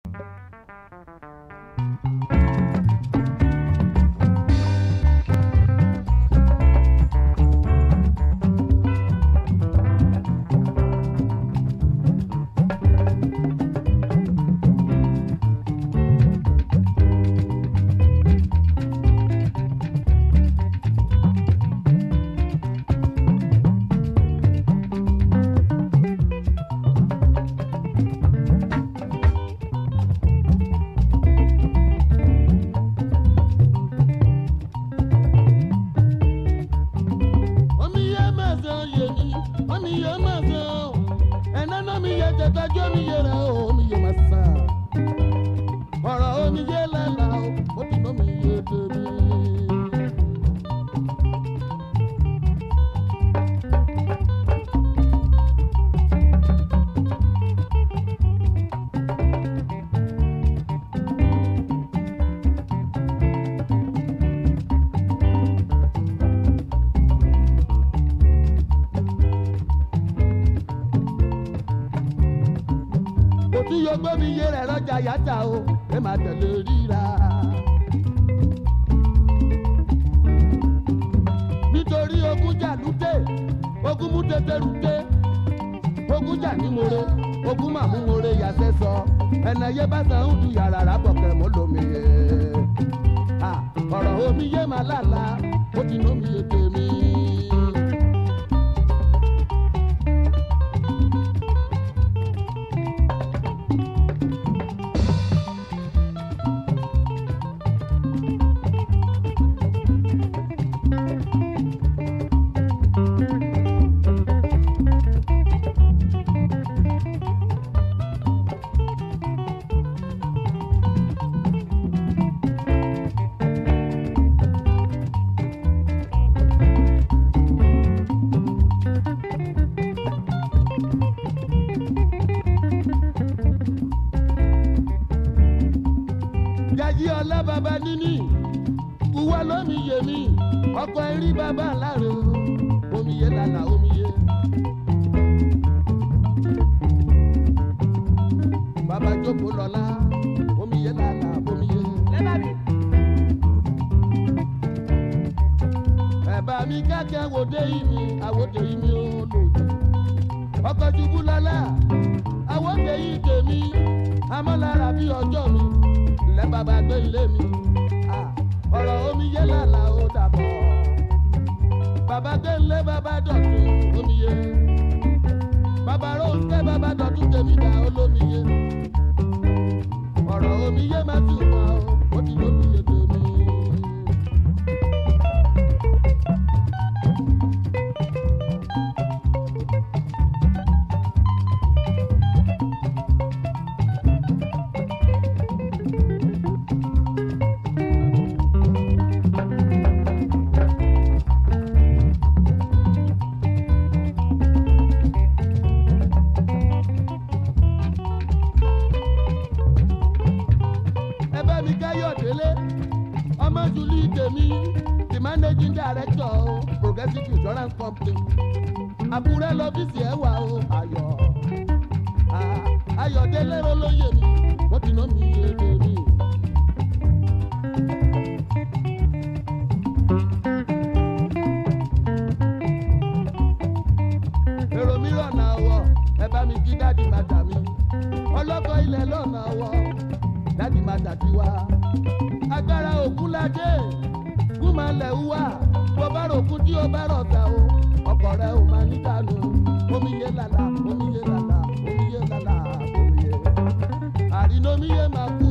Yàtà o ẹ máa tẹ̀lé ríra. Nítorí ogun jà lúté ogun mú tètè rúté ogun jà ní more ogun mà mú more yàtẹ̀ sọ ẹnà yé bá san ń du yàrá rábọ̀kẹ́ mọ́ lómi yé. Ọ̀rọ̀ omi yé máa lálàá ó ti nómi yé tèmi. Baba nini uwa lomi ye mi ọkọ eri baba láre omi ye lala omi ye baba jókòó lọ́la omi ye lala omi ye lẹ́bàbí. Ẹ̀bà mi kẹ́kẹ́ wòde ìmí àwòde ìmí olóòjì ọkọ̀ ṣubú lọ́la àwòde yìí tèmi amọ́lára bí ọjọ́ mi lẹ́ bàbá gbé ilé mi ọ̀rọ̀ omi yé lálá ó dàbọ̀ bàbá gbé ilé bàbá dọ̀tún omi yé bàbá róńkẹ́ bàbá dọ̀tún tèmi dà olómi yé ọ̀rọ̀ omi yé má ti wà ó ti lómi yé tèmi. Managing Director Progressive Insurance Company Àkúrẹ́ lọ́fíìsì ẹ̀ wà o Ayọ̀délé olóyè mi wọ́n ti ná mi èdè mi. Èrò mi rọ̀nà ọwọ́ ẹ bá mi kí dáàdì má dà mí ọlọ́kọ̀ ilẹ̀ lọ́nà ọwọ́ dáàdì má dà tiwa agbára Ògúnládé máa lẹ̀ wá bó bá rògùn tí ó bá rọ̀ta o ọkọ̀ rẹ̀ ò máa ní dànù omi yé lálá omi yé lálá omi yé lálá omi yé àrínà omi yé máa kú.